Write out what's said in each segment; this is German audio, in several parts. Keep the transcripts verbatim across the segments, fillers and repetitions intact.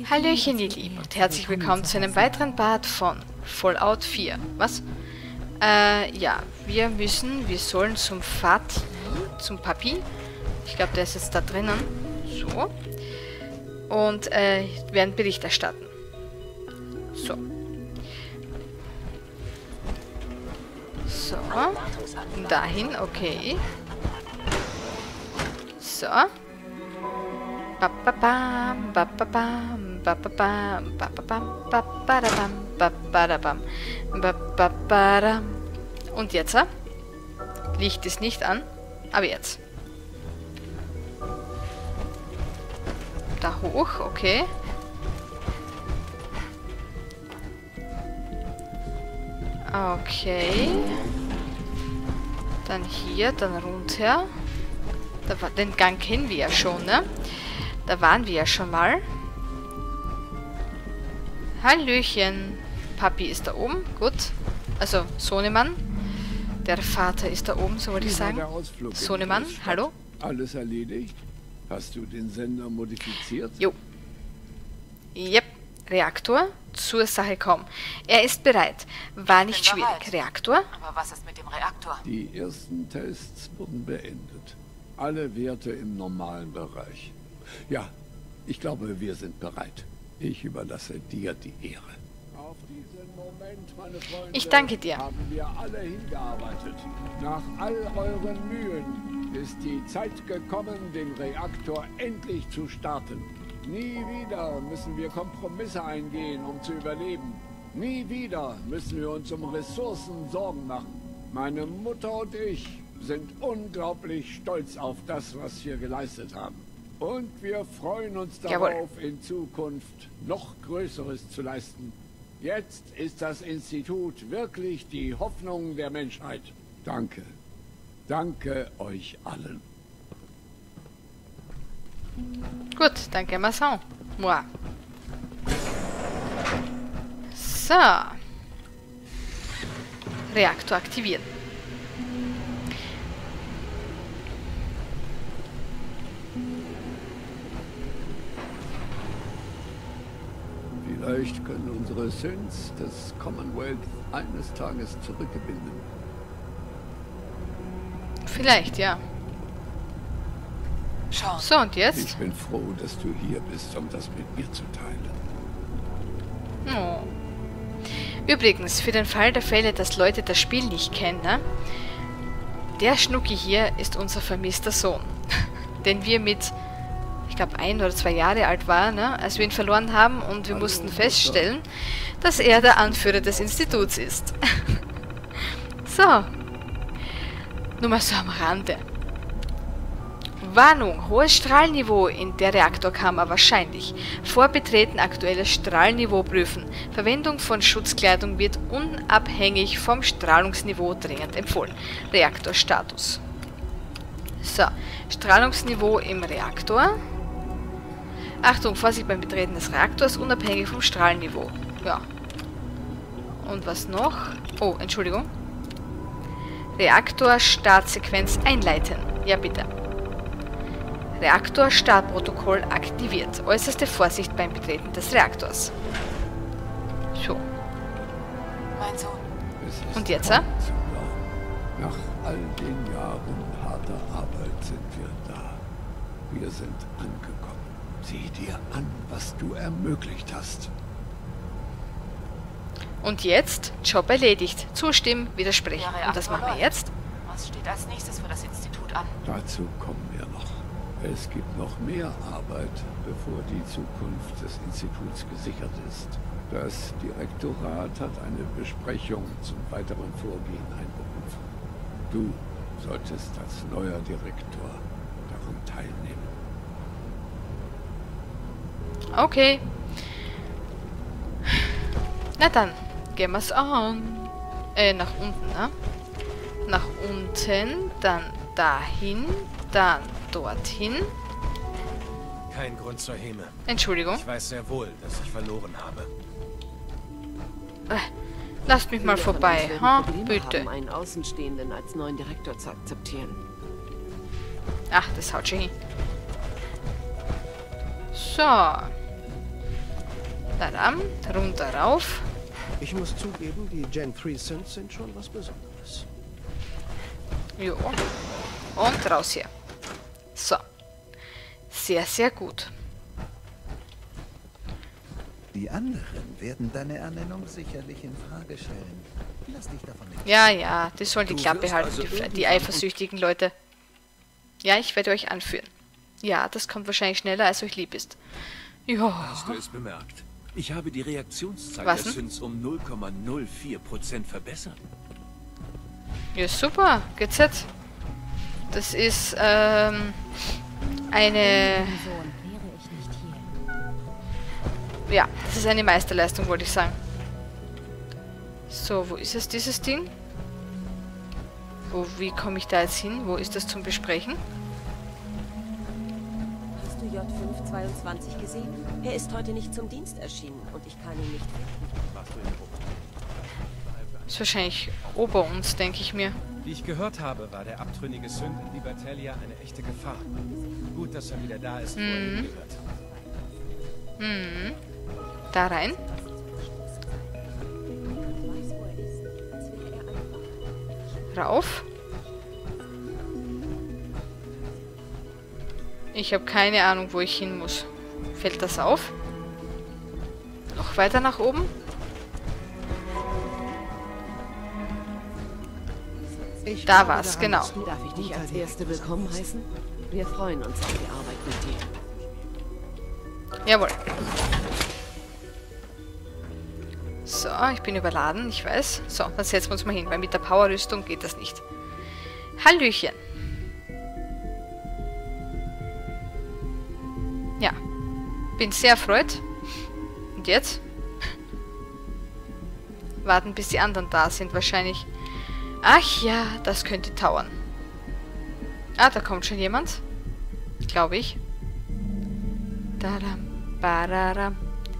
Hallöchen ihr Lieben und herzlich willkommen zu einem weiteren Part von Fallout vier. Was? Äh, ja, wir müssen, wir sollen zum Vati, zum Papi. Ich glaube, der ist jetzt da drinnen. So. Und äh, werden Bericht erstatten. So. So. Dahin, okay. So. Ba-ba-bam, ba-ba-bam, ba-ba-bam, ba-ba-bam, ba-ba-da-bam, ba-ba-da-bam, ba-ba-ba-dam. Und jetzt? Licht ist nicht an, aber jetzt. Da hoch, okay. Okay. Dann hier, dann runter. Da war, den Gang kennen wir ja schon, ne? Da waren wir ja schon mal. Hallöchen. Papi ist da oben, gut. Also, Sohnemann. Der Vater ist da oben, so wollte ich sagen. Sohnemann, hallo. Alles erledigt? Hast du den Sender modifiziert? Jo. Yep. Reaktor, zur Sache kommen. Er ist bereit. War nicht schwierig. Reaktor? Aber was ist mit dem Reaktor? Die ersten Tests wurden beendet. Alle Werte im normalen Bereich. Ja, ich glaube, wir sind bereit. Ich überlasse dir die Ehre. Auf diesen Moment, meine Freunde, ich danke dir. Haben wir alle hingearbeitet. Nach all euren Mühen ist die Zeit gekommen, den Reaktor endlich zu starten. Nie wieder müssen wir Kompromisse eingehen, um zu überleben. Nie wieder müssen wir uns um Ressourcen Sorgen machen. Meine Mutter und ich sind unglaublich stolz auf das, was wir geleistet haben. Und wir freuen uns darauf, Jawohl. in Zukunft noch Größeres zu leisten. Jetzt ist das Institut wirklich die Hoffnung der Menschheit. Danke. Danke euch allen. Gut, danke, Masson. Moi. So. Reaktor aktivieren. Vielleicht können unsere Sins das Commonwealth eines Tages zurückgewinnen. Vielleicht, ja. So, und jetzt? Ich bin froh, dass du hier bist, um das mit mir zu teilen. Oh. Übrigens, für den Fall der Fälle, dass Leute das Spiel nicht kennen, ne? Der Schnucki hier ist unser vermisster Sohn. Den wir mit, ich glaube, ein oder zwei Jahre alt waren, ne? Als wir ihn verloren haben und wir Hallo, mussten feststellen, dass er der Anführer des Instituts ist. So. Nur mal so am Rande. Warnung, hohes Strahlniveau in der Reaktorkammer wahrscheinlich. Vor Betreten aktuelles Strahlniveau prüfen. Verwendung von Schutzkleidung wird unabhängig vom Strahlungsniveau dringend empfohlen. Reaktorstatus. So, Strahlungsniveau im Reaktor. Achtung, Vorsicht beim Betreten des Reaktors, unabhängig vom Strahlniveau. Ja. Und was noch? Oh, Entschuldigung. Reaktor-Startsequenz einleiten. Ja, bitte. Reaktor-Startprotokoll aktiviert. Äußerste Vorsicht beim Betreten des Reaktors. So. Mein Sohn. Und jetzt, ja? Nach all den Jahren harter Arbeit sind wir da. Wir sind angekommen. Sieh dir an, was du ermöglicht hast. Und jetzt? Job erledigt. Zustimmen, widersprechen. Und das machen wir jetzt? Was steht als nächstes für das Institut an? Dazu kommen wir noch. Es gibt noch mehr Arbeit, bevor die Zukunft des Instituts gesichert ist. Das Direktorat hat eine Besprechung zum weiteren Vorgehen einberufen. Du solltest als neuer Direktor daran teilnehmen. Okay. Na dann, gehen wir's an. Äh, nach unten, ne? Nach unten, dann dahin, dann dorthin. Kein Grund zur Häme. Entschuldigung. Ich weiß sehr wohl, dass ich verloren habe. Äh, lasst mich mal vorbei, ha? Bitte. Haben, einen Außenstehenden als neuen Direktor zu akzeptieren. Ach, das haut schon hin. So. Da dann, runter rauf. Ich muss zugeben, die Gen drei Synths sind schon was Besonderes. Jo. Und raus hier. So. Sehr, sehr gut. Die anderen werden deine Ernennung sicherlich in Frage stellen. Lass dich davon nicht. Ja, ja, die sollen die Du Klappe wirst halten, also die, die irgendwann- eifersüchtigen Leute. Ja, ich werde euch anführen. Ja, das kommt wahrscheinlich schneller, als euch lieb ist. Ja. Hast du es bemerkt? Ich habe die Reaktionszeit Was der denn? Synths um null Komma null vier Prozent verbessert. Ja, super. Geht's jetzt? Das ist, ähm, eine... Ja, das ist eine Meisterleistung, wollte ich sagen. So, wo ist es, dieses Ding? Wo, wie komme ich da jetzt hin? Wo ist das zum Besprechen? Hast du J fünf zweiundzwanzig gesehen? Er ist heute nicht zum Dienst erschienen und ich kann ihn nicht finden. Ist wahrscheinlich ober uns, denke ich mir. Wie ich gehört habe, war der abtrünnige Synth in Libertalia eine echte Gefahr. Gut, dass er wieder da ist, wo er hingehört. Hm. Da rein. Rauf. Ich habe keine Ahnung, wo ich hin muss. Fällt das auf? Noch weiter nach oben? Ich Da glaube war's, daran, genau. dass du Darf ich dich guter als Direktor Erste willkommen bist. heißen? Wir freuen uns auf die Arbeit mit dir. Jawohl. So, ich bin überladen, ich weiß. So, dann setzen wir uns mal hin, weil mit der Powerrüstung geht das nicht. Hallöchen. Ja. Bin sehr erfreut. Und jetzt? Warten, bis die anderen da sind, wahrscheinlich. Ach ja, das könnte dauern. Ah, da kommt schon jemand. Glaube ich. Dadam, bararam.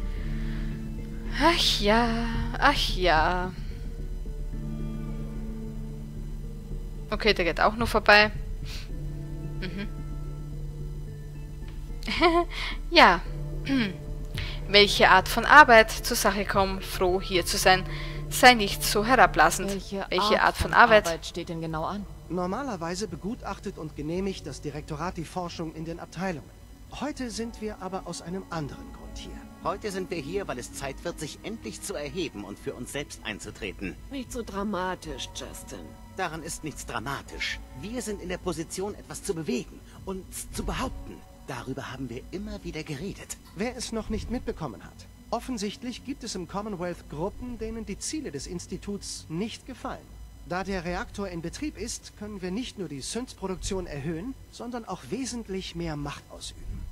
Ach ja, ach ja. Okay, der geht auch nur vorbei. Mhm. Ja. Welche Art von Arbeit zur Sache kommen, froh hier zu sein. Sei nicht so herablassend. Welche, Welche Art von Arbeit? steht denn genau an? Normalerweise begutachtet und genehmigt das Direktorat die Forschung in den Abteilungen. Heute sind wir aber aus einem anderen Grund hier. Heute sind wir hier, weil es Zeit wird, sich endlich zu erheben und für uns selbst einzutreten. Nicht so dramatisch, Justin. Daran ist nichts dramatisch. Wir sind in der Position, etwas zu bewegen, uns zu behaupten. Darüber haben wir immer wieder geredet. Wer es noch nicht mitbekommen hat. Offensichtlich gibt es im Commonwealth Gruppen, denen die Ziele des Instituts nicht gefallen. Da der Reaktor in Betrieb ist, können wir nicht nur die Synth-Produktion erhöhen, sondern auch wesentlich mehr Macht ausüben.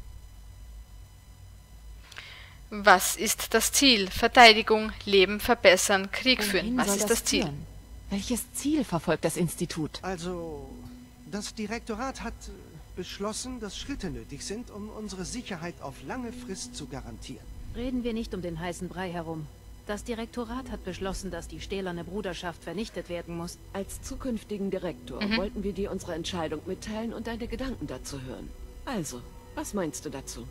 Was ist das Ziel? Verteidigung, Leben verbessern, Krieg führen. Wohin Was soll ist das Ziel? führen? Welches Ziel verfolgt das Institut? Also, das Direktorat hat äh, beschlossen, dass Schritte nötig sind, um unsere Sicherheit auf lange Frist zu garantieren. Reden wir nicht um den heißen Brei herum. Das Direktorat hat beschlossen, dass die stählerne Bruderschaft vernichtet werden muss. Als zukünftigen Direktor Mhm. wollten wir dir unsere Entscheidung mitteilen und deine Gedanken dazu hören. Also, was meinst du dazu?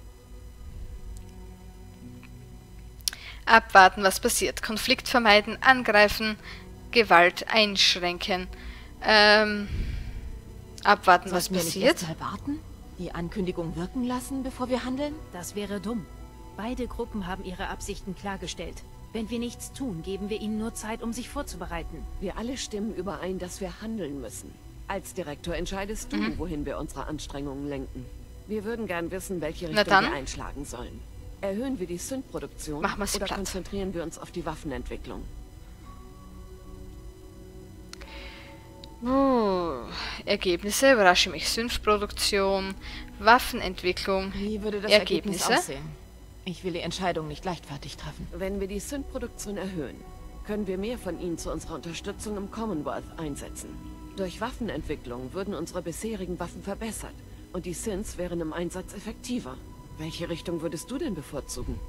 Abwarten, was passiert. Konflikt vermeiden, angreifen, Gewalt einschränken. Ähm, abwarten, was Sollten wir nicht passiert. erst mal warten? Die Ankündigung wirken lassen, bevor wir handeln? Das wäre dumm. Beide Gruppen haben ihre Absichten klargestellt. Wenn wir nichts tun, geben wir ihnen nur Zeit, um sich vorzubereiten. Wir alle stimmen überein, dass wir handeln müssen. Als Direktor entscheidest du, Mhm. wohin wir unsere Anstrengungen lenken. Wir würden gern wissen, welche Na Richtung dann. wir einschlagen sollen. Erhöhen wir die Synth-Produktion Machen wir sie oder platt. konzentrieren wir uns auf die Waffenentwicklung? Uh, Ergebnisse, überrasche mich. Synth-Produktion, Waffenentwicklung, Wie würde das Ergebnisse. Ergebnis aussehen? Ich will die Entscheidung nicht leichtfertig treffen. Wenn wir die Synth-Produktion erhöhen, können wir mehr von ihnen zu unserer Unterstützung im Commonwealth einsetzen. Durch Waffenentwicklung würden unsere bisherigen Waffen verbessert und die Synths wären im Einsatz effektiver. Welche Richtung würdest du denn bevorzugen?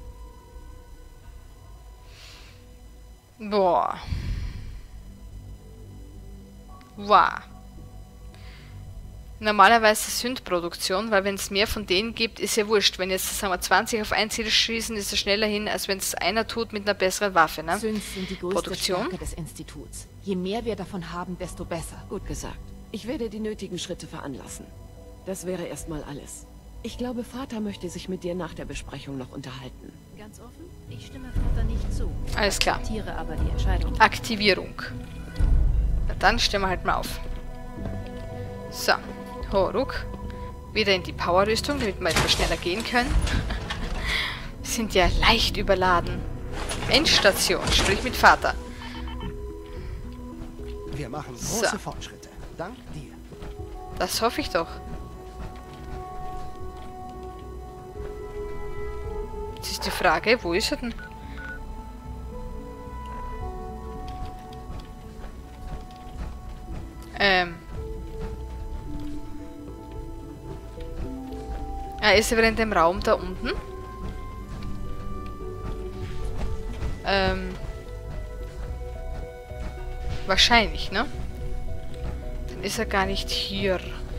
Boah. Wow. normalerweise Synth-Produktion, weil wenn es mehr von denen gibt, ist ja wurscht. Wenn jetzt, sagen wir, zwanzig auf ein Ziel schießen, ist es schneller hin, als wenn es einer tut mit einer besseren Waffe, ne? Synths sind die größte Produktion. Stärke des Instituts. Je mehr wir davon haben, desto besser. Gut gesagt. Ich werde die nötigen Schritte veranlassen. Das wäre erstmal alles. Ich glaube, Vater möchte sich mit dir nach der Besprechung noch unterhalten. Ganz offen, ich stimme Vater nicht zu. Alles klar. Akzeptiere aber die Entscheidung. Aktivierung. Na dann stellen wir halt mal auf. So. Horuk. Wieder in die Powerrüstung, damit wir etwas schneller gehen können. Wir sind ja leicht überladen. Endstation. Sprich mit Vater. Wir machen große So. Fortschritte. Dank dir. Das hoffe ich doch. Jetzt ist die Frage, wo ist er denn? Ähm. Ah, ist er wieder in dem Raum da unten? Ähm. Wahrscheinlich, ne? Dann ist er gar nicht hier.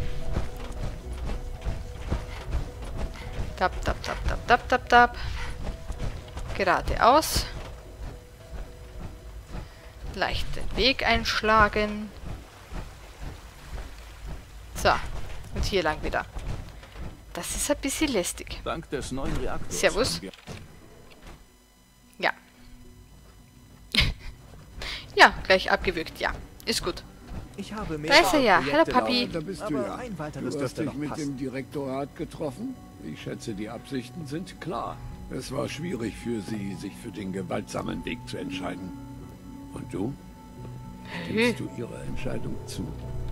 Tap, tap, tap, tap, tap, tap, tap. Geradeaus. Leicht den Weg einschlagen. So. Und hier lang wieder. Das ist ein bisschen lästig. Dank des neuen Reaktors. Servus. Ja. Ja, gleich abgewürgt, ja. Ist gut. Ich habe Da ist er ja. Hallo Papi. Da bist du Aber ja. ein weiteres Du hast dürfte dich noch mit passen. dem Direktorat getroffen? Ich schätze, die Absichten sind klar. Es war schwierig für sie, sich für den gewaltsamen Weg zu entscheiden. Und du? Stimmst du ihrer Entscheidung zu?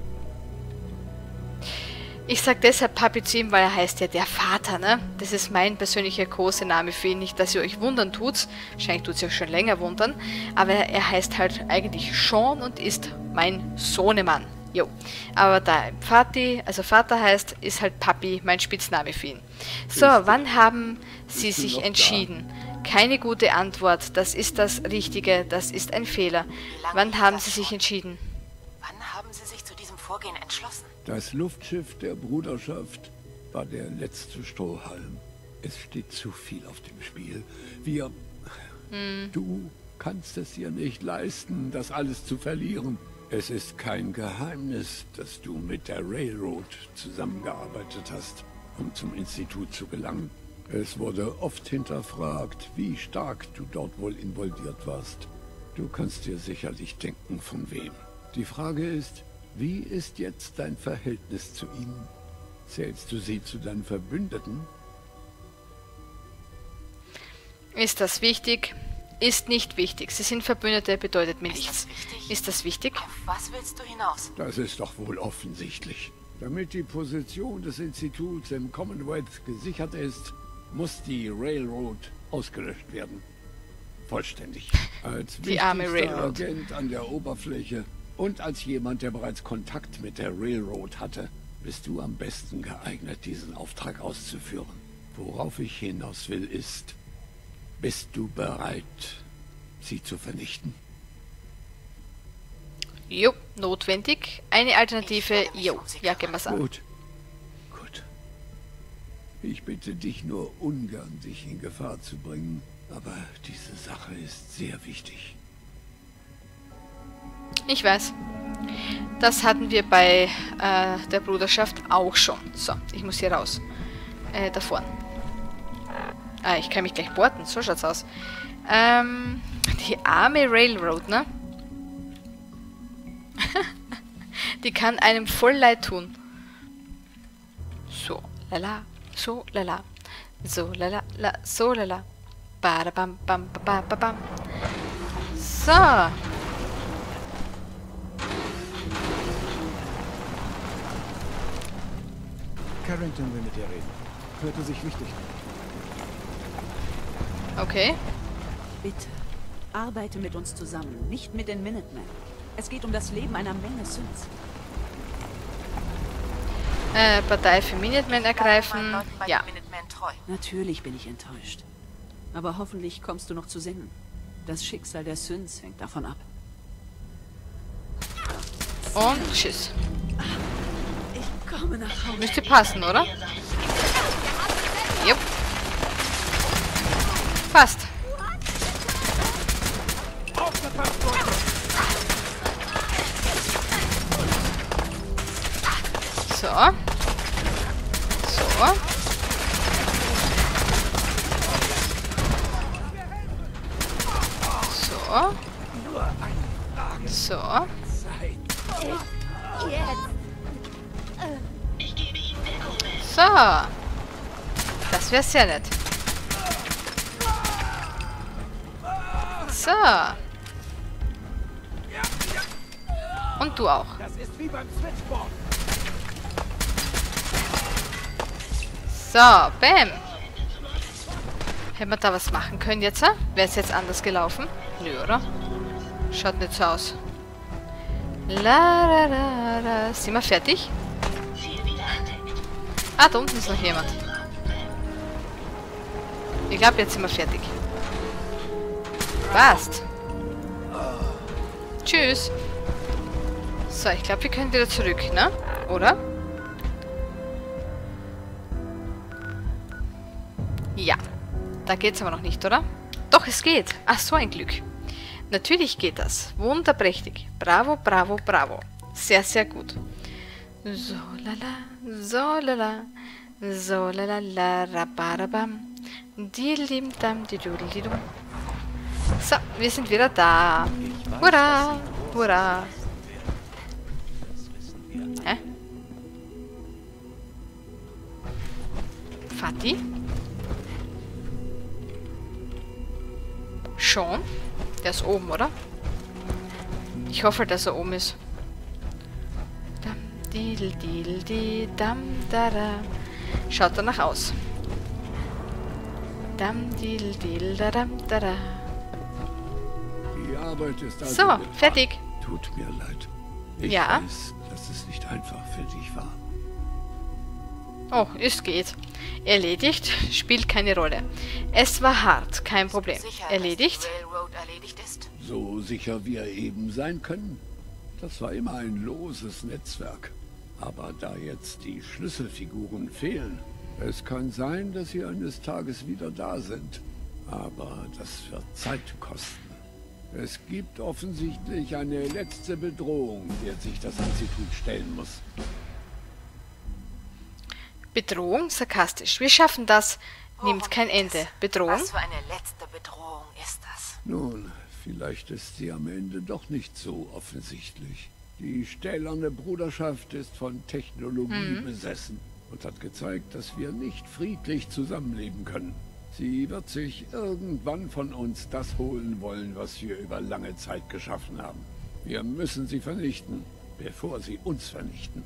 Ich sag deshalb Papi zu ihm, weil er heißt ja der Vater, ne? Das ist mein persönlicher Kosename für ihn. Nicht, dass ihr euch wundern tut. Wahrscheinlich tut es euch schon länger wundern. Aber er heißt halt eigentlich Sean und ist mein Sohnemann. Jo. Aber da Vati, also Vater heißt, ist halt Papi mein Spitzname für ihn. So, wann haben Sie sich entschieden? Keine gute Antwort. Das ist das Richtige. Das ist ein Fehler. Wann haben Sie sich entschieden? Wann haben Sie sich zu diesem Vorgehen entschlossen? Das Luftschiff der Bruderschaft war der letzte Strohhalm. Es steht zu viel auf dem Spiel. Wir... Hm. Du kannst es dir nicht leisten, das alles zu verlieren. Es ist kein Geheimnis, dass du mit der Railroad zusammengearbeitet hast, um zum Institut zu gelangen. Es wurde oft hinterfragt, wie stark du dort wohl involviert warst. Du kannst dir sicherlich denken, von wem. Die Frage ist, wie ist jetzt dein Verhältnis zu ihnen? Zählst du sie zu deinen Verbündeten? Ist das wichtig? Ist nicht wichtig. Sie sind Verbündete, bedeutet mir nichts. Ist das wichtig? Auf was willst du hinaus? Das ist doch wohl offensichtlich. Damit die Position des Instituts im Commonwealth gesichert ist, muss die Railroad ausgelöscht werden. Vollständig. Als Die arme wichtigster Railroad. Agent an der Oberfläche und als jemand, der bereits Kontakt mit der Railroad hatte, bist du am besten geeignet, diesen Auftrag auszuführen. Worauf ich hinaus will, ist, bist du bereit, sie zu vernichten? Jo, notwendig. Eine Alternative, jo. Ja, gehen wir's an. Gut. Gut. Ich bitte dich nur ungern, dich in Gefahr zu bringen, aber diese Sache ist sehr wichtig. Ich weiß. Das hatten wir bei äh, der Bruderschaft auch schon. So, ich muss hier raus. Äh, da vorne. Ah, ich kann mich gleich porten. So schaut's aus. Ähm, die arme Railroad, ne? Die kann einem voll leid tun. So, lala, so, lala. So, lala, la, so, lala. Badabam, bam, ba, ba, bam. So. Carrington will mit dir reden. Hörte sich wichtig an. Okay. Bitte, arbeite mit uns zusammen, nicht mit den Minutemen. Es geht um das Leben einer Menge Synths. Äh, Partei für Minutemen ergreifen. Ja. Natürlich bin ich enttäuscht. Aber hoffentlich kommst du noch zu Sinnen. Das Schicksal der Synths hängt davon ab. Und tschüss. Ich Müsste passen, oder? Jupp. Passt. So. So. So. So. So. Das wäre sehr nett. So. Und du auch. Das ist wie beim Switchboard. So, bam. Hätten wir da was machen können jetzt? Wäre es jetzt anders gelaufen? Nö, oder? Schaut nicht so aus. La, la, la, la. Sind wir fertig? Ah, da unten ist noch jemand. Ich glaube, jetzt sind wir fertig. Passt. Tschüss. So, ich glaube, wir können wieder zurück, ne? Oder? Ja. Da geht's aber noch nicht, oder? Doch, es geht. Ach, so ein Glück. Natürlich geht das. Wunderprächtig. Bravo, bravo, bravo. Sehr, sehr gut. So, lala, so, lala, so, lala, la, rabarabam, dilim, dam, didudel, So, wir sind wieder da. Hurra, hurra. Hä? Fatih? Schon? Der ist oben, oder? Ich hoffe, dass er oben ist. Dam, dil, dil, di, dam, dara. Schaut danach aus. Dam, dil, dil, da, dam, dara. Die Arbeit ist also so, getan. fertig. Tut mir leid. Ich ja. weiß, dass es nicht einfach für dich war. Oh, es geht. Erledigt, spielt keine Rolle. Es war hart, kein Problem. Erledigt. So sicher wir eben sein können. Das war immer ein loses Netzwerk. Aber da jetzt die Schlüsselfiguren fehlen, es kann sein, dass sie eines Tages wieder da sind. Aber das wird Zeit kosten. Es gibt offensichtlich eine letzte Bedrohung, der sich das Institut stellen muss. Bedrohung? Sarkastisch. Wir schaffen das. Nimmt kein Ende. Bedrohung? Was für eine letzte Bedrohung ist das? Nun, vielleicht ist sie am Ende doch nicht so offensichtlich. Die stählerne Bruderschaft ist von Technologie mhm. besessen und hat gezeigt, dass wir nicht friedlich zusammenleben können. Sie wird sich irgendwann von uns das holen wollen, was wir über lange Zeit geschaffen haben. Wir müssen sie vernichten, bevor sie uns vernichten.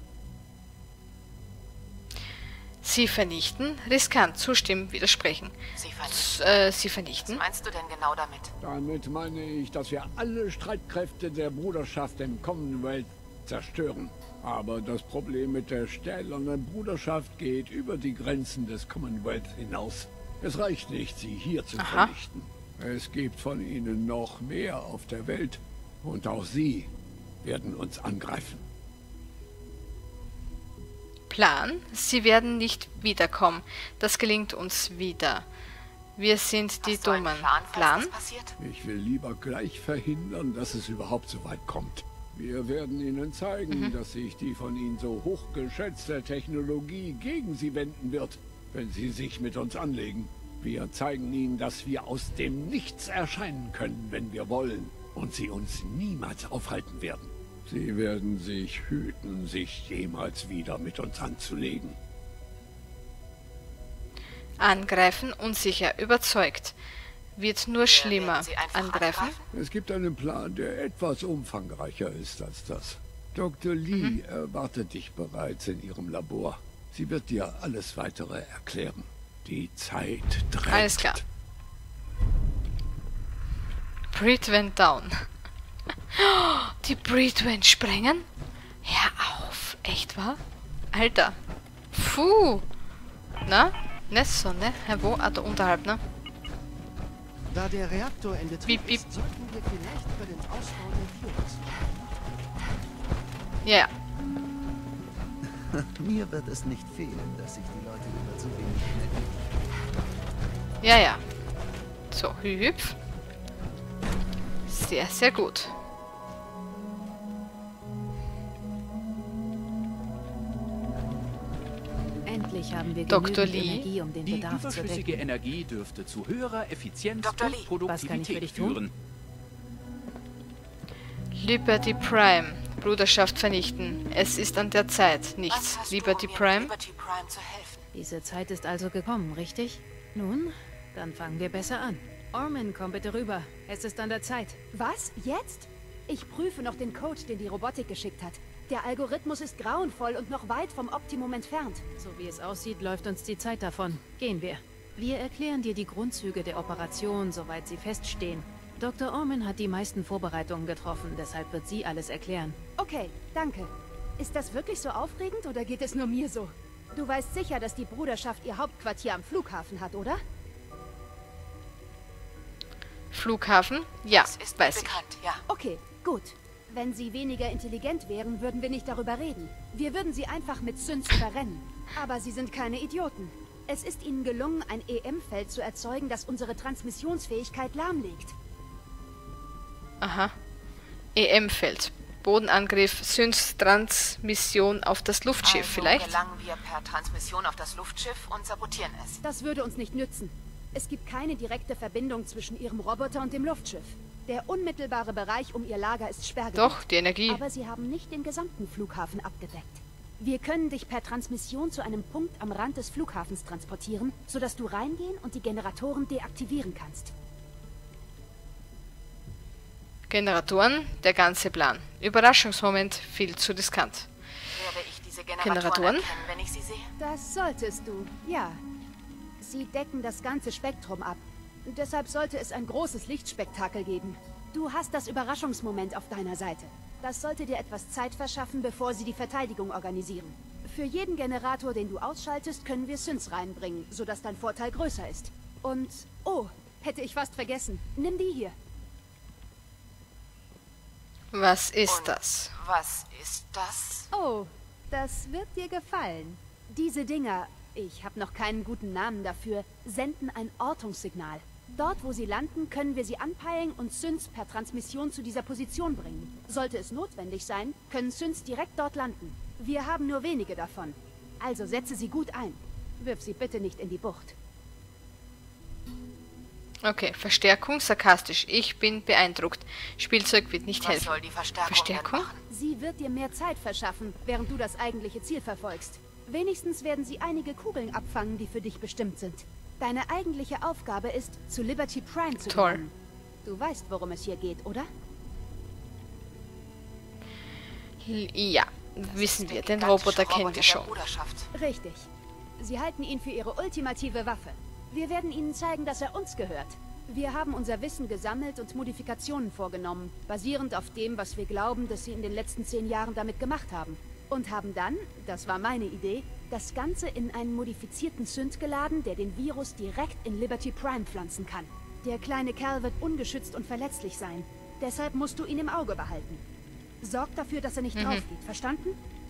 Sie vernichten? Riskant. Zustimmen, widersprechen. Sie vernichten? S äh, sie vernichten? Was meinst du denn genau damit? Damit meine ich, dass wir alle Streitkräfte der Bruderschaft im Commonwealth zerstören. Aber das Problem mit der stählernen Bruderschaft geht über die Grenzen des Commonwealth hinaus. Es reicht nicht, sie hier zu Aha. vernichten. Es gibt von ihnen noch mehr auf der Welt. Und auch sie werden uns angreifen. Plan? Sie werden nicht wiederkommen. Das gelingt uns wieder. Wir sind die Dummen. Plan? Plan? Ich will lieber gleich verhindern, dass es überhaupt so weit kommt. Wir werden ihnen zeigen, mhm. dass sich die von ihnen so hochgeschätzte Technologie gegen sie wenden wird, wenn sie sich mit uns anlegen. Wir zeigen ihnen, dass wir aus dem Nichts erscheinen können, wenn wir wollen, und sie uns niemals aufhalten werden. Sie werden sich hüten, sich jemals wieder mit uns anzulegen. Angreifen, unsicher, überzeugt. Wird nur schlimmer. Angreifen? Es gibt einen Plan, der etwas umfangreicher ist als das. Doktor Lee mhm. erwartet dich bereits in ihrem Labor. Sie wird dir alles Weitere erklären. Die Zeit drängt. Alles klar. Brit went down. Die Brit went sprengen? Hör auf. Echt wahr? Alter. Puh. Na? Nicht so, ne? Wo? Ah, da unterhalb, ne? Da der Reaktor in Betrieb Beep, beep. ist, sollten wir vielleicht über den Ausbau der Fuels. Ja, ja. Mir wird es nicht fehlen, dass sich die Leute über zu wenig Energie. Ja, ja. So, hüpf. Sehr, sehr gut. Endlich haben wir Doktor genügend Lee. Energie, um den Die Bedarf zu überschüssige decken. Energie dürfte zu höherer Effizienz Doktor und Lee, was kann ich für Produktivität dich tun? führen. Liberty Prime. Bruderschaft vernichten. Es ist an der Zeit. Nichts. Liberty Prime. Liberty Prime zu helfen? Diese Zeit ist also gekommen, richtig? Nun, dann fangen wir besser an. Orman, komm bitte rüber. Es ist an der Zeit. Was? Jetzt? Ich prüfe noch den Code, den die Robotik geschickt hat. Der Algorithmus ist grauenvoll und noch weit vom Optimum entfernt. So wie es aussieht, läuft uns die Zeit davon. Gehen wir. Wir erklären dir die Grundzüge der Operation, soweit sie feststehen. Doktor Orman hat die meisten Vorbereitungen getroffen, deshalb wird sie alles erklären. Okay, danke. Ist das wirklich so aufregend oder geht es nur mir so? Du weißt sicher, dass die Bruderschaft ihr Hauptquartier am Flughafen hat, oder? Flughafen? Ja, Ist weiß ich. bekannt, ja. Okay, gut. Wenn sie weniger intelligent wären, würden wir nicht darüber reden. Wir würden sie einfach mit Synths verrennen. Aber sie sind keine Idioten. Es ist ihnen gelungen, ein E M-Feld zu erzeugen, das unsere Transmissionsfähigkeit lahmlegt. Aha. E M-Feld. Bodenangriff, Synth-Transmission auf das Luftschiff Also vielleicht? gelangen wir per Transmission auf das Luftschiff und sabotieren es. Das würde uns nicht nützen. Es gibt keine direkte Verbindung zwischen ihrem Roboter und dem Luftschiff. Der unmittelbare Bereich um ihr Lager ist sperrgebiet. Doch, die Energie. Aber sie haben nicht den gesamten Flughafen abgedeckt. Wir können dich per Transmission zu einem Punkt am Rand des Flughafens transportieren, sodass du reingehen und die Generatoren deaktivieren kannst. Generatoren, der ganze Plan. Überraschungsmoment, viel zu riskant. Werde ich diese Generatoren, Generatoren? erkennen, wenn ich sie sehe? Das solltest du, ja. Sie decken das ganze Spektrum ab. Deshalb sollte es ein großes Lichtspektakel geben. Du hast das Überraschungsmoment auf deiner Seite. Das sollte dir etwas Zeit verschaffen, bevor sie die Verteidigung organisieren. Für jeden Generator, den du ausschaltest, können wir Synths reinbringen, sodass dein Vorteil größer ist. Und, oh, hätte ich fast vergessen. Nimm die hier. Was ist Und das? Was ist das? Oh, das wird dir gefallen. Diese Dinger, ich habe noch keinen guten Namen dafür, senden ein Ortungssignal. Dort, wo sie landen, können wir sie anpeilen und Synths per Transmission zu dieser Position bringen. Sollte es notwendig sein, können Synths direkt dort landen. Wir haben nur wenige davon. Also setze sie gut ein. Wirf sie bitte nicht in die Bucht. Okay, Verstärkung, sarkastisch. Ich bin beeindruckt. Spielzeug wird nicht Was helfen. soll die Verstärkung, Verstärkung? denn machen? Sie wird dir mehr Zeit verschaffen, während du das eigentliche Ziel verfolgst. Wenigstens werden sie einige Kugeln abfangen, die für dich bestimmt sind. Deine eigentliche Aufgabe ist, zu Liberty Prime zu Toll. gelangen. Du weißt, worum es hier geht, oder? Ja, wissen wir. Den Roboter kennen wir schon. Richtig. Sie halten ihn für ihre ultimative Waffe. Wir werden ihnen zeigen, dass er uns gehört. Wir haben unser Wissen gesammelt und Modifikationen vorgenommen, basierend auf dem, was wir glauben, dass sie in den letzten zehn Jahren damit gemacht haben. Und haben dann, das war meine Idee, das Ganze in einen modifizierten Synth geladen, der den Virus direkt in Liberty Prime pflanzen kann. Der kleine Kerl wird ungeschützt und verletzlich sein. Deshalb musst du ihn im Auge behalten. Sorg dafür, dass er nicht Mhm. drauf geht, verstanden?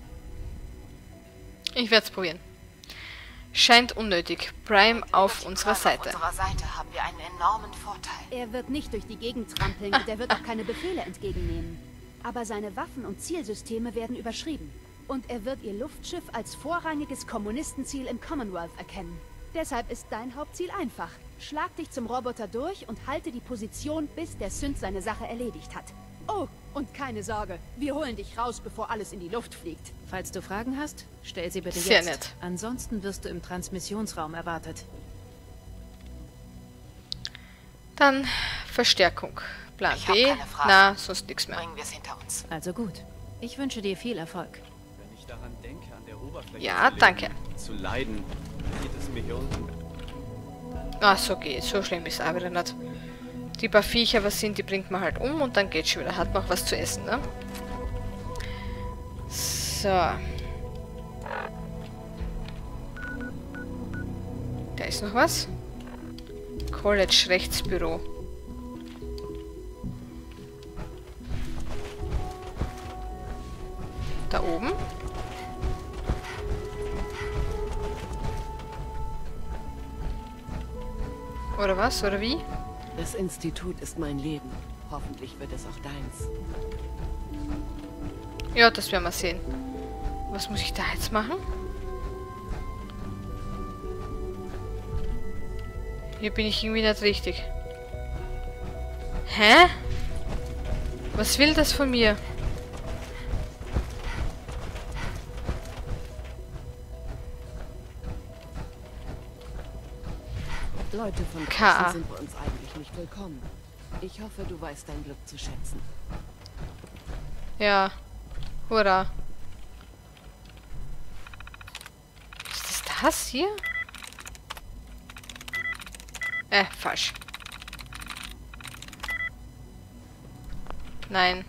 Ich werde es probieren. Scheint unnötig. Prime auf unserer Seite. Auf unserer Seite haben wir einen enormen Vorteil. Er wird nicht durch die Gegend trampeln und er wird auch keine Befehle entgegennehmen. Aber seine Waffen und Zielsysteme werden überschrieben. Und er wird ihr Luftschiff als vorrangiges Kommunistenziel im Commonwealth erkennen. Deshalb ist dein Hauptziel einfach. Schlag dich zum Roboter durch und halte die Position, bis der Synth seine Sache erledigt hat. Oh, und keine Sorge, wir holen dich raus, bevor alles in die Luft fliegt. Falls du Fragen hast, stell sie bitte Sehr jetzt. nett. Ansonsten wirst du im Transmissionsraum erwartet. Dann Verstärkung. Plan Ich hab B. keine Fragen. Na, sonst nichts mehr. Bringen wir es hinter uns. Also gut. Ich wünsche dir viel Erfolg. Wenn ich daran denke, an der Oberfläche Ja, zu danke. leben, zu leiden, geht es mir hier unten. Ach, so geht. So schlimm ist es auch wieder nicht. Die paar Viecher, was sind, die bringt man halt um und dann geht's schon wieder. Hat man auch was zu essen, ne? So. Da ist noch was. College Rechtsbüro. Da oben. Oder was? Oder wie? Das Institut ist mein Leben. Hoffentlich wird es auch deins. Ja, das werden wir sehen. Was muss ich da jetzt machen? Hier bin ich irgendwie nicht richtig. Hä? Was will das von mir? Leute von K A. außen sind bei uns eigentlich nicht willkommen. Ich hoffe, du weißt dein Glück zu schätzen. Ja. Hurra. Ist das das hier? Äh, falsch. Nein.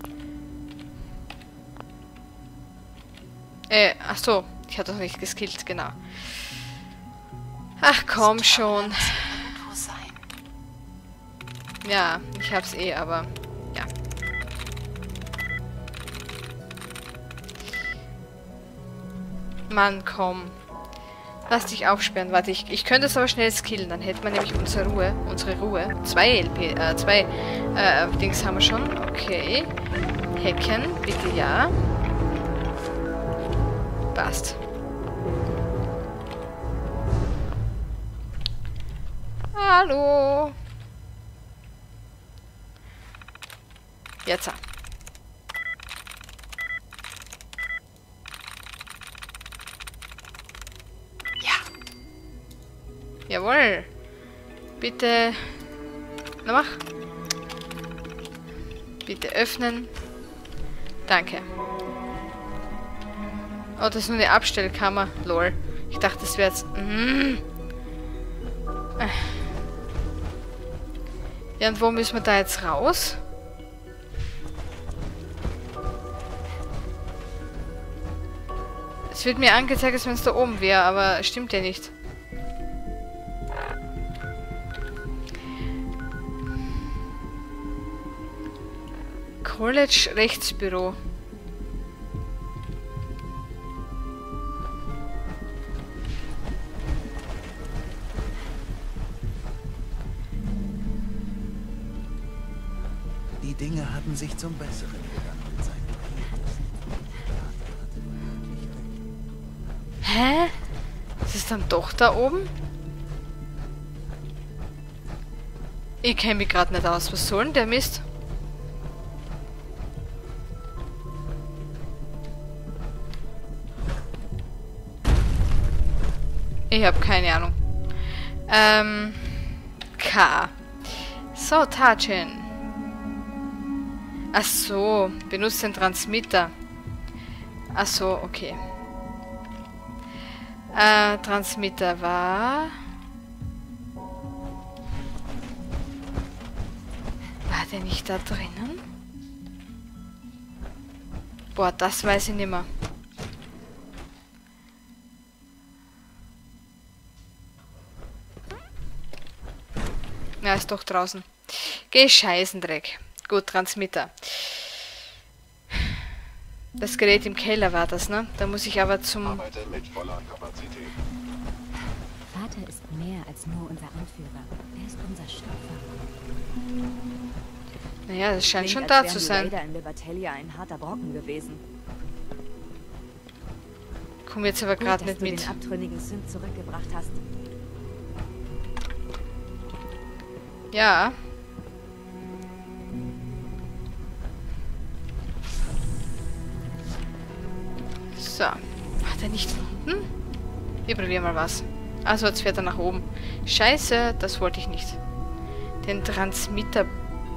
Äh, ach so. Ich hatte doch nicht geskillt, genau. Ach, komm schon. Ja, ich hab's eh, aber... Ja. Mann, komm. Lass dich aufsperren. Warte, ich, ich könnte es aber schnell skillen. Dann hätte man nämlich unsere Ruhe. Unsere Ruhe. Zwei L P, äh, zwei, äh, Dings haben wir schon. Okay. Hacken, bitte ja. Passt. Hallo. Jetzt. Ja. Jawohl. Bitte. Na mach. Bitte öffnen. Danke. Oh, das ist nur eine Abstellkammer. Lol. Ich dachte, das wäre jetzt... Mm. Ja, und wo müssen wir da jetzt raus? Es wird mir angezeigt, als wenn es da oben wäre, aber stimmt ja nicht. College Rechtsbüro. Die Dinge haben sich zum Besseren gewandelt, seit Hä? Ist es dann doch da oben? Ich kenne mich gerade nicht aus. Was soll denn der Mist? Ich habe keine Ahnung. Ähm. K. So, Taschen. Ach so, benutzt den Transmitter. Ach so, okay. Äh, Transmitter war... War der nicht da drinnen? Boah, das weiß ich nicht mehr. Ja, ist doch draußen. Geh Scheißendreck. Gut, Transmitter. Das Gerät im Keller war das, ne? Da muss ich aber zum... Arbeite mit voller Kapazität. Vater ist mehr als nur unser Anführer. Er ist unser Schöpfer. Naja, das scheint Klingt, schon da als zu wären sein. die Raider in Libertalia ein harter Brocken gewesen. Komm jetzt aber gerade nicht Gut, dass mit. du den abtrünnigen Synth zurückgebracht hast. Ja. So. War der nicht unten? Wir probieren mal was. Also jetzt fährt er nach oben. Scheiße, das wollte ich nicht. Den Transmitter...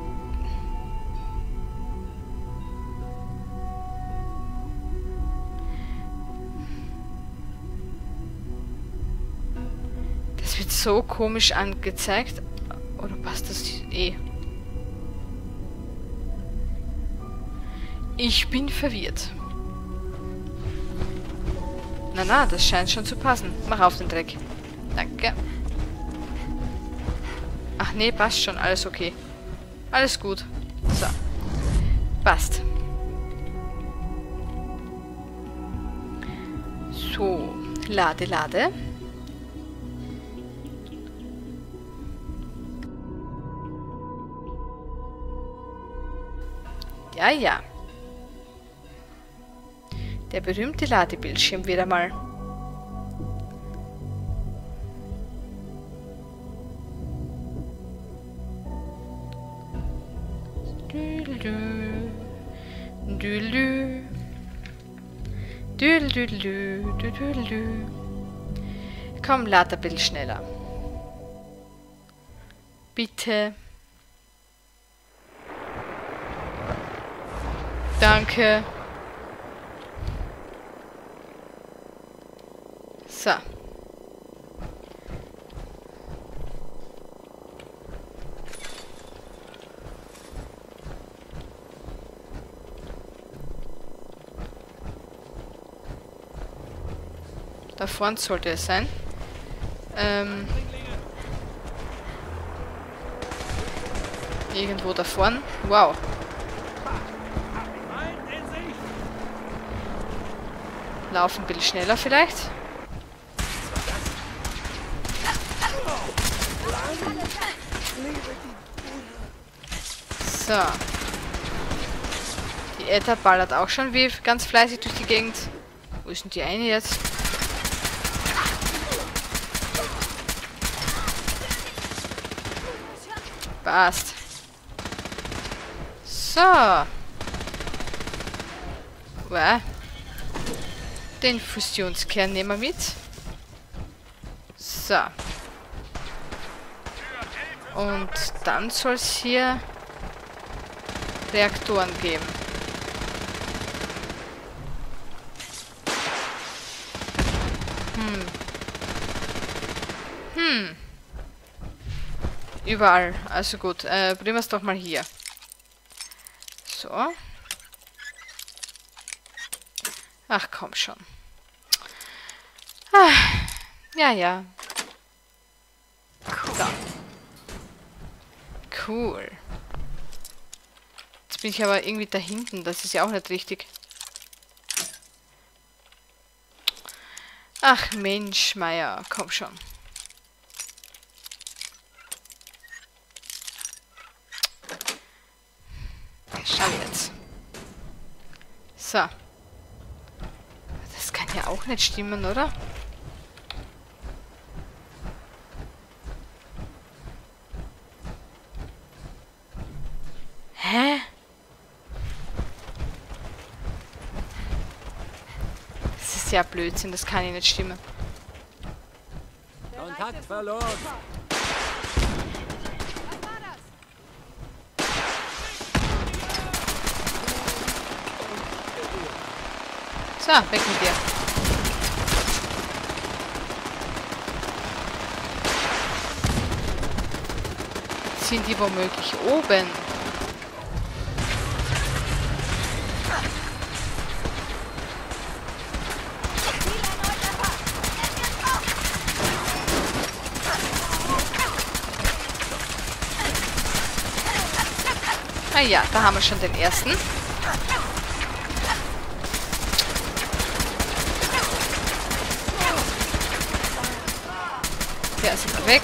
Das wird so komisch angezeigt. Oder passt das eh? Ich bin verwirrt. Na na, das scheint schon zu passen. Mach auf den Dreck. Danke. Ach nee, passt schon. Alles okay. Alles gut. So. Passt. So. Lade, lade. Ja, ja. Der berühmte Ladebildschirm wieder mal. Dülü. Dülü. Dülü, dülü, dülü. Komm, lad ein bisschen schneller. Bitte. Danke. So. Da vorne sollte es sein. Ähm, irgendwo da vorne. Wow. Laufen ein bisschen schneller vielleicht. So. Die Etta ballert auch schon wie ganz fleißig durch die Gegend. Wo ist denn die eine jetzt? Passt. So. Wow. Den Fusionskern nehmen wir mit. So. Und dann soll es hier Reaktoren geben. Hm. Hm. Überall. Also gut, äh, probieren wir es doch mal hier. So. Ach, komm schon. Ah, ja, ja. So. Cool. Jetzt bin ich aber irgendwie da hinten. Das ist ja auch nicht richtig. Ach, Mensch, Meier. Komm schon. Schau jetzt. So. Das kann ja auch nicht stimmen, oder? Hä? Das ist ja Blödsinn, das kann ja nicht stimmen. Kontakt verloren. So, weg mit dir. Sind die womöglich oben? Ah ja, da haben wir schon den ersten. Der ist weg.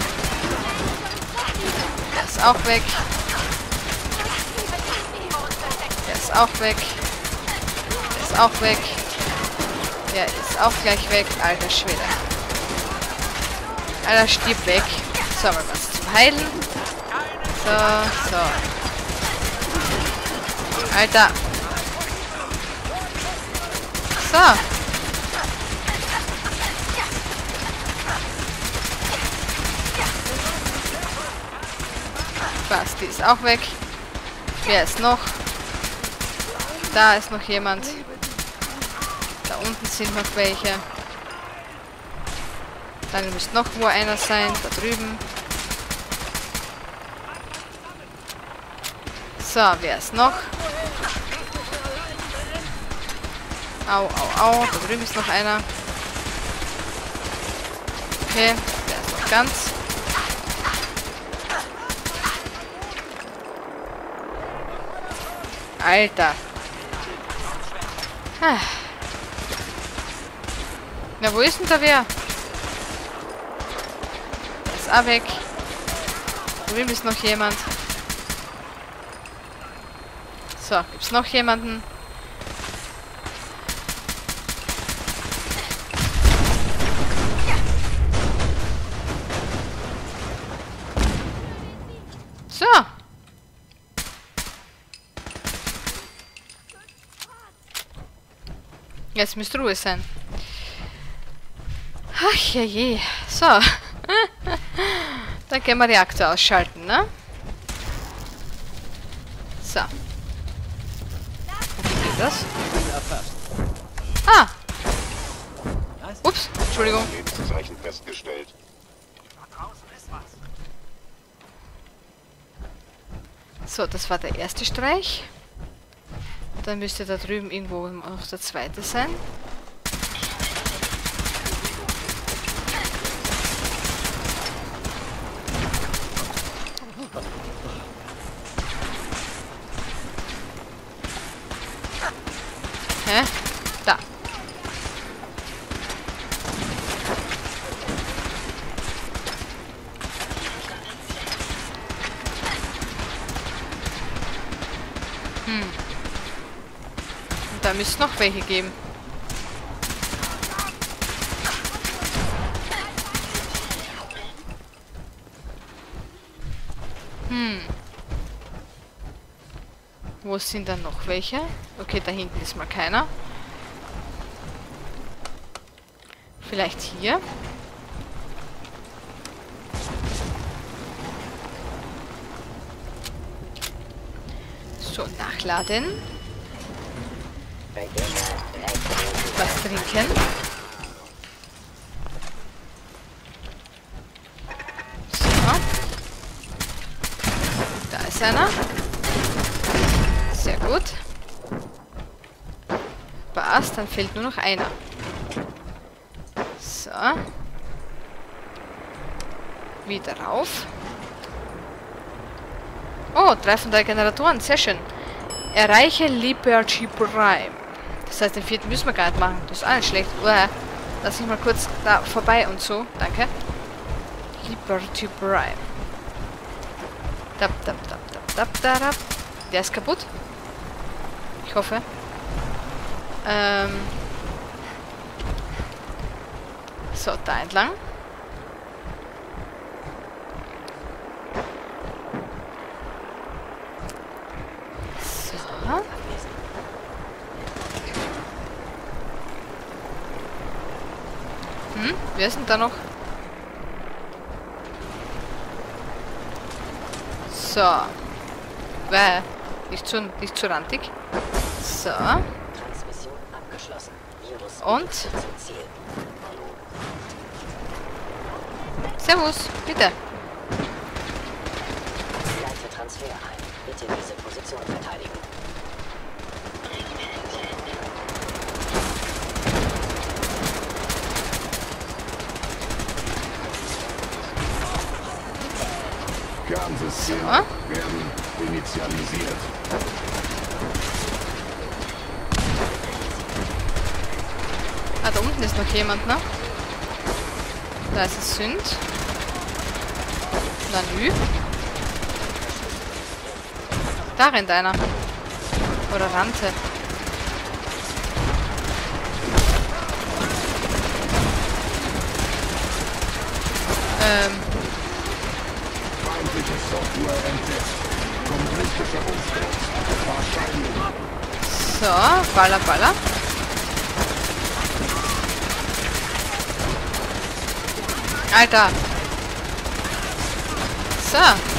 Der ist auch weg. Der ist auch weg. Der ist auch weg. Der ist auch gleich weg. Alter Schwede. Alter, stirb weg. So, mal was zum Heilen. So, so. Alter. So. Was, die ist auch weg. Wer ist noch? Da ist noch jemand. Da unten sind noch welche. Dann müsste noch wo einer sein. Da drüben. So, wer ist noch? Au, au, au. Da drüben ist noch einer. Okay, der ist noch ganz. Alter. Ah. Na, wo ist denn da wer? Der ist auch weg. Da drüben ist noch jemand. So, gibt's noch jemanden? So. Jetzt müsste Ruhe sein. Ach je, je. So. Dann können wir Reaktor ausschalten, ne? So. Wie geht das? Ah! Ups, Entschuldigung. Lebenszeichen festgestellt. So, das war der erste Streich. Dann müsste da drüben irgendwo noch der zweite sein. Hä? Da. Hm. Und da müsste noch welche geben. Hm. Wo sind dann noch welche? Okay, da hinten ist mal keiner. Vielleicht hier. So, nachladen. Was trinken. So. Da ist einer. Sehr gut. Passt, dann fehlt nur noch einer. So. Wieder rauf. Oh, drei von drei Generatoren, sehr schön. Erreiche Liberty Prime. Das heißt, den vierten müssen wir gar nicht machen. Das ist auch nicht schlecht. Uah. Lass ich mal kurz da vorbei und so. Danke. Liberty Prime. Dab, dab, dab, dab, dab, dab, dab. Der ist kaputt. Ich hoffe. Ähm. So, da entlang. So. Hm, wer ist denn da noch? So. Bäh. Nicht zu, nicht zu rantig. So. Und? Servus, bitte. Leite Transfer ein. Bitte diese Position verteidigen. Kernsysteme so. werden initialisiert. Ah, da unten ist noch jemand, ne? Da ist es Sünd. Nanü. Da rennt einer. Oder rannte. Ähm. Feindliche Software entdeckt. Kommunistischer Umsturz. Wahrscheinlich. So, baller, baller. Alter. So.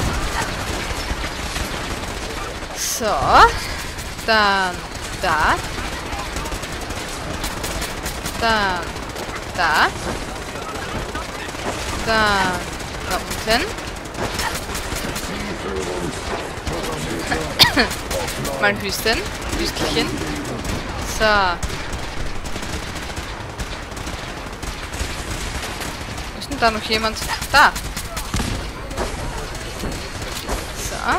So. Dann da. Dann da. Dann da unten. Mal Hüsten. Hüstelchen. So. Ist denn da noch jemand? Da. So.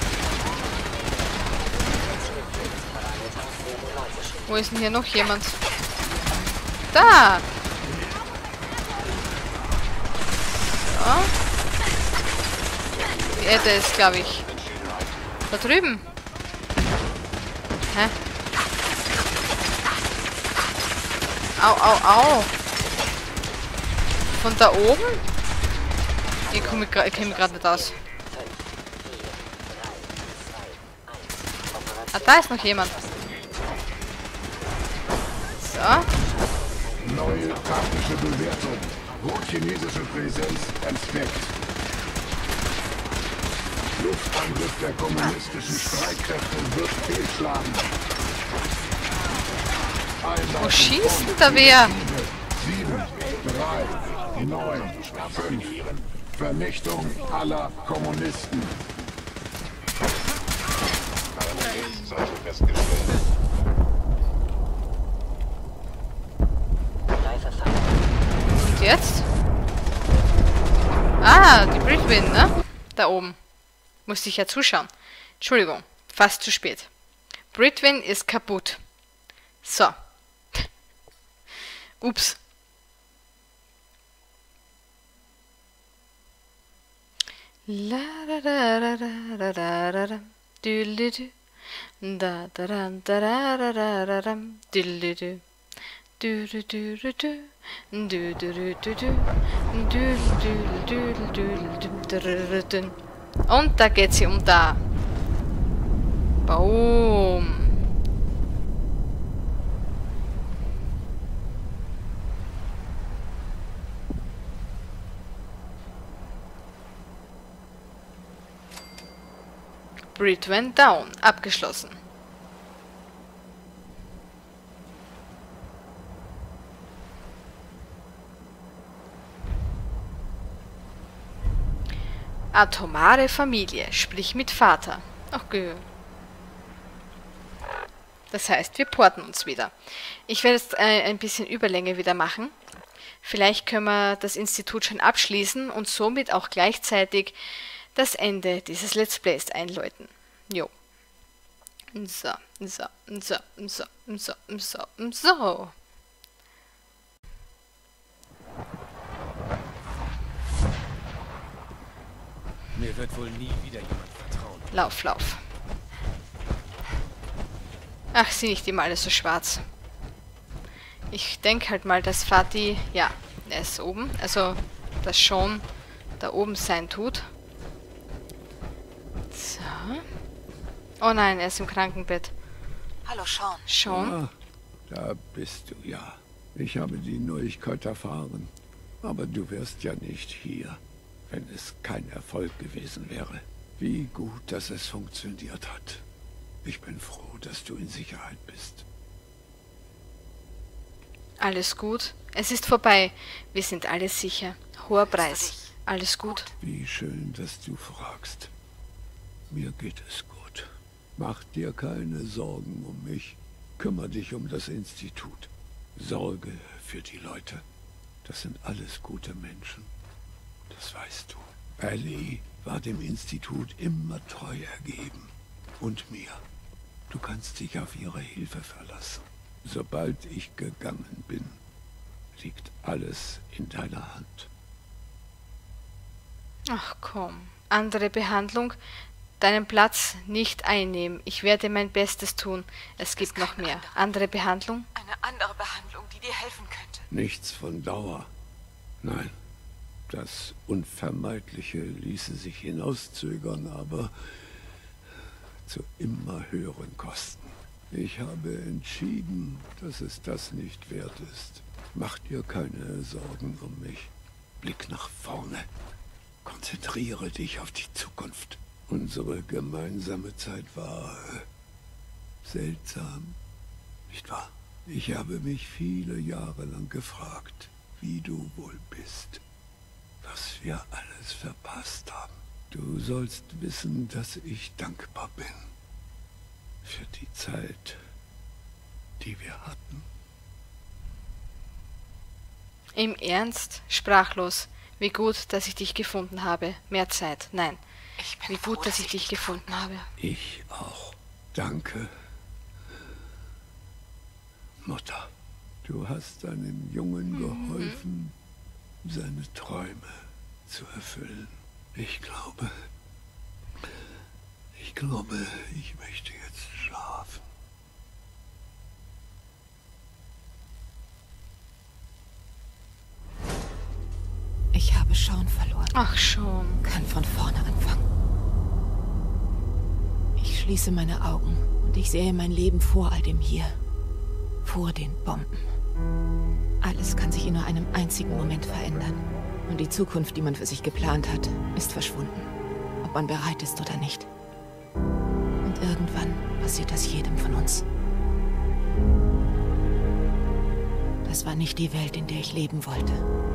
Wo ist denn hier noch jemand? Da. So. Die Erde ist, glaube ich, da drüben. Hä? Au, au, au. Von da oben? Ich komme mich gerade nicht aus. Ah, da ist noch jemand. So. Neue taktische Bewertung. Hochchinesische Präsenz entdeckt. Luftangriff der kommunistischen Streitkräfte wird fehlschlagen. Wo schießt denn da wer? sieben, drei, neun, fünf. Vernichtung aller Kommunisten. Und jetzt? Ah, die Britwin, ne? Da oben. Musste ich ja zuschauen. Entschuldigung, fast zu spät. Britwin ist kaputt. So. Ups. La da da da da da da da du du da da da da da da da da du du du du du du du du du du. Und da geht sie um da. Boom. Britwin down. Abgeschlossen. Atomare Familie. Sprich mit Vater. Okay. Das heißt, wir porten uns wieder. Ich werde jetzt äh, ein bisschen Überlänge wieder machen. Vielleicht können wir das Institut schon abschließen und somit auch gleichzeitig das Ende dieses Let's Plays einläuten. Jo. So, so, so, so, so, so, so. Mir wird wohl nie wieder jemand vertrauen. Lauf, lauf. Ach, sind nicht immer alles so schwarz. Ich denke halt mal, dass Fatih, ja, er ist oben, also dass Sean da oben sein tut. So. Oh nein, er ist im Krankenbett. Hallo, Sean. Sean? Ah, da bist du ja. Ich habe die Neuigkeit erfahren. Aber du wärst ja nicht hier, wenn es kein Erfolg gewesen wäre. Wie gut, dass es funktioniert hat. Ich bin froh, dass du in Sicherheit bist. Alles gut. Es ist vorbei. Wir sind alle sicher. Hoher Preis. Alles gut. Wie schön, dass du fragst. Mir geht es gut. Mach dir keine Sorgen um mich. Kümmer dich um das Institut. Sorge für die Leute. Das sind alles gute Menschen. Das weißt du. Ellie war dem Institut immer treu ergeben. Und mir. Du kannst dich auf ihre Hilfe verlassen. Sobald ich gegangen bin, liegt alles in deiner Hand. Ach komm. Andere Behandlung. Deinen Platz nicht einnehmen. Ich werde mein Bestes tun. Es gibt noch mehr. Andere Behandlung? Eine andere Behandlung, die dir helfen könnte. Nichts von Dauer. Nein. Das Unvermeidliche ließe sich hinauszögern, aber zu immer höheren Kosten. Ich habe entschieden, dass es das nicht wert ist. Mach dir keine Sorgen um mich. Blick nach vorne. Konzentriere dich auf die Zukunft. Unsere gemeinsame Zeit war äh, seltsam, nicht wahr? Ich habe mich viele Jahre lang gefragt, wie du wohl bist, was wir alles verpasst haben. Du sollst wissen, dass ich dankbar bin für die Zeit, die wir hatten. Im Ernst? Sprachlos. Wie gut, dass ich dich gefunden habe. Mehr Zeit. Nein. Wie gut, dass ich dich gefunden habe. Ich auch. Danke, Mutter. Du hast einem Jungen geholfen, seine Träume zu erfüllen. Ich glaube, ich glaube, ich möchte jetzt schlafen. Sean verloren. Ach, Sean. Kann von vorne anfangen. Ich schließe meine Augen und ich sehe mein Leben vor all dem hier. Vor den Bomben. Alles kann sich in nur einem einzigen Moment verändern. Und die Zukunft, die man für sich geplant hat, ist verschwunden. Ob man bereit ist oder nicht. Und irgendwann passiert das jedem von uns. Das war nicht die Welt, in der ich leben wollte.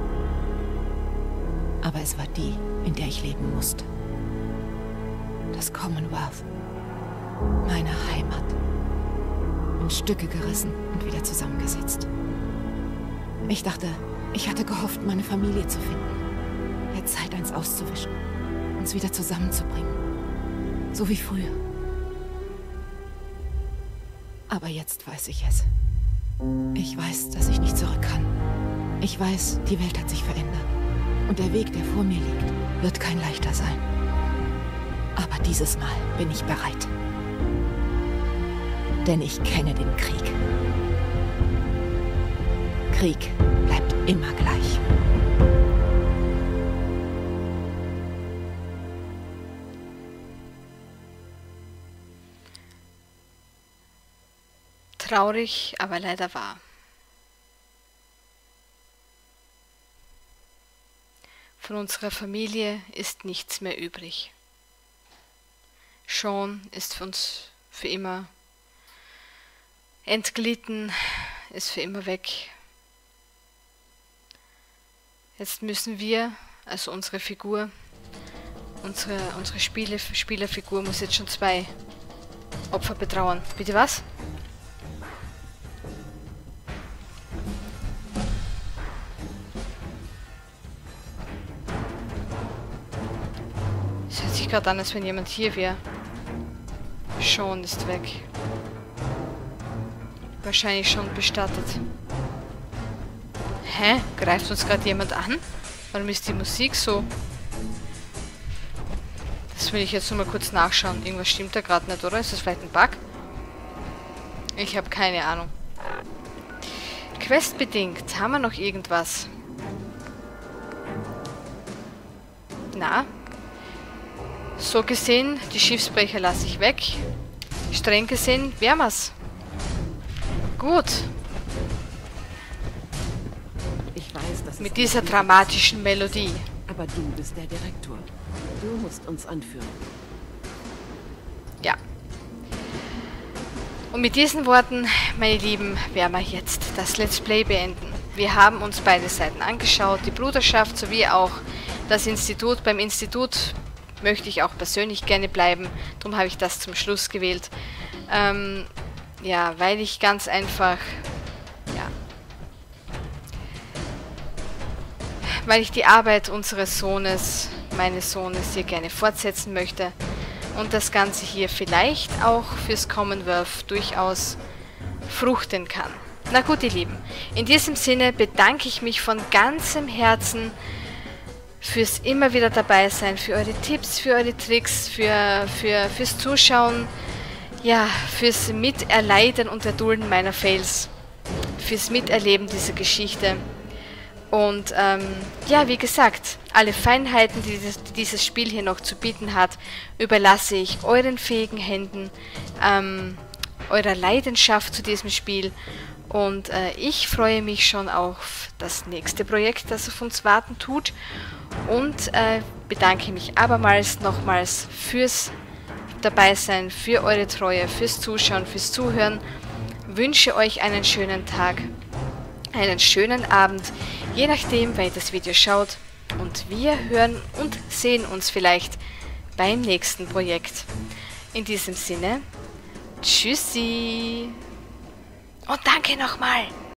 Aber es war die, in der ich leben musste. Das Commonwealth. Meine Heimat. In Stücke gerissen und wieder zusammengesetzt. Ich dachte, ich hatte gehofft, meine Familie zu finden. Jetzt Zeit, eins auszuwischen. Uns wieder zusammenzubringen. So wie früher. Aber jetzt weiß ich es. Ich weiß, dass ich nicht zurück kann. Ich weiß, die Welt hat sich verändert. Und der Weg, der vor mir liegt, wird kein leichter sein. Aber dieses Mal bin ich bereit. Denn ich kenne den Krieg. Krieg bleibt immer gleich. Traurig, aber leider wahr. Von unserer Familie ist nichts mehr übrig. Sean ist für uns für immer entglitten, ist für immer weg. Jetzt müssen wir, also unsere Figur, unsere, unsere Spiele, Spielerfigur muss jetzt schon zwei Opfer betrauern. Bitte was? Es hört sich gerade an, als wenn jemand hier wäre. Sean ist weg. Wahrscheinlich schon bestattet. Hä? Greift uns gerade jemand an? Warum ist die Musik so? Das will ich jetzt nur mal kurz nachschauen. Irgendwas stimmt da gerade nicht, oder? Ist das vielleicht ein Bug? Ich habe keine Ahnung. Questbedingt. Haben wir noch irgendwas? Na? So gesehen, die Schiffsbrecher lasse ich weg. Streng gesehen, wären wir's. Gut. Ich weiß, dass mit dieser dramatischen Melodie. Aber du bist der Direktor. Du musst uns anführen. Ja. Und mit diesen Worten, meine Lieben, werden wir jetzt das Let's Play beenden. Wir haben uns beide Seiten angeschaut, die Bruderschaft sowie auch das Institut. Beim Institut möchte ich auch persönlich gerne bleiben. Darum habe ich das zum Schluss gewählt. Ähm, ja, weil ich ganz einfach, ja, weil ich die Arbeit unseres Sohnes, meines Sohnes hier gerne fortsetzen möchte und das Ganze hier vielleicht auch fürs Commonwealth durchaus fruchten kann. Na gut, ihr Lieben, in diesem Sinne bedanke ich mich von ganzem Herzen fürs immer wieder dabei sein, für eure Tipps, für eure Tricks, für, für, fürs Zuschauen, ja, fürs Miterleiden und Erdulden meiner Fails, fürs Miterleben dieser Geschichte. Und ähm, ja, wie gesagt, alle Feinheiten, die dieses, die dieses Spiel hier noch zu bieten hat, überlasse ich euren fähigen Händen, ähm, eurer Leidenschaft zu diesem Spiel. Und äh, ich freue mich schon auf das nächste Projekt, das auf uns warten tut. Und äh, bedanke mich abermals nochmals fürs Dabeisein, für eure Treue, fürs Zuschauen, fürs Zuhören. Wünsche euch einen schönen Tag, einen schönen Abend, je nachdem, wer das Video schaut. Und wir hören und sehen uns vielleicht beim nächsten Projekt. In diesem Sinne, tschüssi. Und danke nochmal.